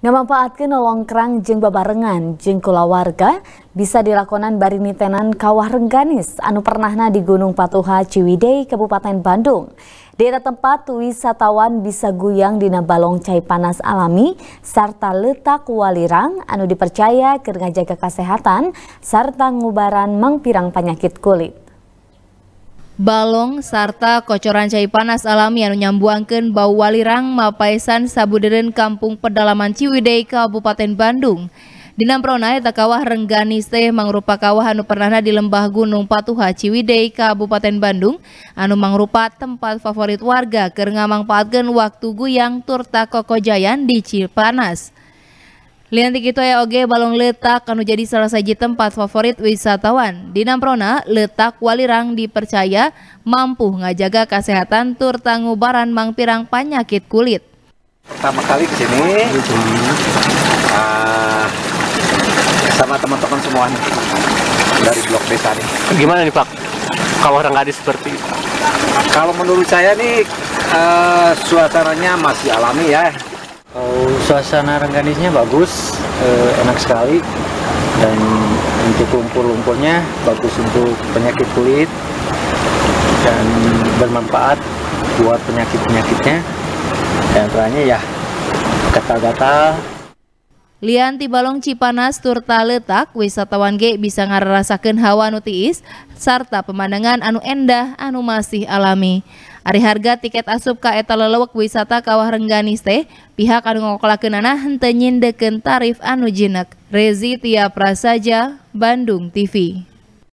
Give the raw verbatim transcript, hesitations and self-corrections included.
Ngamampaatkeun nolongkrang jeung babarengan jeung kulawarga bisa dilakonan bari nitenan Kawah Rengganis anu pernahna di Gunung Patuha Ciwidey Kabupaten Bandung. Di eta tempat wisatawan bisa guyang dina balong cai panas alami sarta letak walirang anu dipercaya keur ngajaga kasehatan sarta ngubaran mangpirang penyakit kulit. Balong sarta kocoran cai panas alami anu nyambuangkeun bau walirang mapaesan sabudeureun Kampung Pedalaman Ciwidey Kabupaten Bandung. Dina prona eta Kawah Rengganis teh mangrupa kawah anu pernahna di lembah Gunung Patuha Ciwidey Kabupaten Bandung anu mangrupa tempat favorit warga keur ngamangpaatkeun waktu guyang turta kokojayan di Cipanas. Lian ti kitu aya oge balong letak anu jadi salah siji tempat favorit wisatawan. Dina prona letak walirang dipercaya mampu ngajaga kesehatan turta ngubaran mangpirang penyakit kulit. Pertama kali ke sini uh, sama teman-teman semua nih, dari blok desa nih. Gimana nih Pak, Kawah Rengganis seperti itu? Kalau menurut saya nih uh, suasananya masih alami ya. Oh, suasana Rengganisnya bagus, eh, enak sekali, dan untuk lumpur-lumpurnya bagus untuk penyakit kulit dan bermanfaat buat penyakit-penyakitnya. Dan terakhirnya ya gatal-gatal. Lian ti balong Cipanas turta letak wisatawan ge bisa ngararasakeun hawa anu tiis sarta pemandangan anu endah anu masih alami. Ari harga tiket asup ka eta lelewek wisata Kawah Rengganis teh pihak anu ngokolakeunana henteu nyindekeun tarif anu jinek. Rezi Tia Prasaja, Bandung T V.